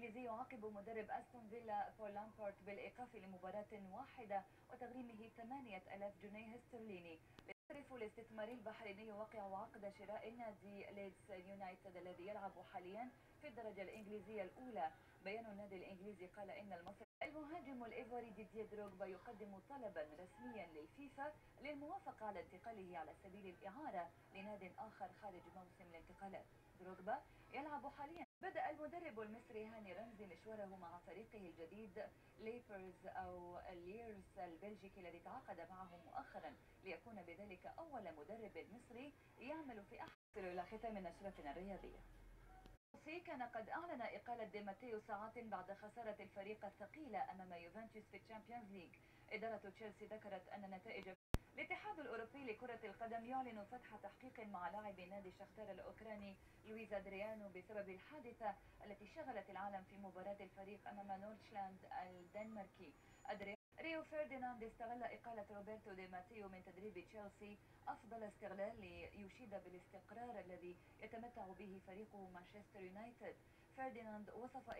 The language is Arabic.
الإنجليزي يعاقب مدرب أستون فيلا بول لامبارت بالإيقاف لمباراة واحدة وتغريمه 8000 جنيه استرليني. يعترف الاستثماري البحريني وقع عقد شراء نادي ليدز يونايتد الذي يلعب حاليا في الدرجة الإنجليزية الأولى. بيان النادي الإنجليزي قال إن المصري المهاجم الإيفوري ديدييه دروغبا يقدم طلبا رسميا للفيفا للموافقة على انتقاله على سبيل الإعارة لناد آخر خارج موسم الانتقالات. دروغبا يلعب حاليا. بدأ المدرب المصري هاني رمزي مشواره مع فريقه الجديد ليبرز أو ليرز البلجيكي الذي تعاقد معه مؤخرا ليكون بذلك أول مدرب مصري يعمل في أحد. إلى ختام نشرتنا الرياضية. تشيلسي كان قد أعلن إقالة دي ماتيو ساعات بعد خسارة الفريق الثقيلة أمام يوفنتوس في الشامبيونز ليج. إدارة تشيلسي ذكرت أن نتائج الاتحاد الأوروبي لكرة القدم يعلن فتح تحقيق مع لاعب نادي شختار الأوكراني لويز أدريانو بسبب الحادثة التي شغلت العالم في مباراة الفريق أمام نورتشلاند الدنماركي. ريو فرديناند استغل إقالة روبرتو دي ماتيو من تدريب تشيلسي أفضل استغلال ليشيد بالاستقرار الذي يتمتع به فريقه مانشستر يونايتد. فرديناند وصف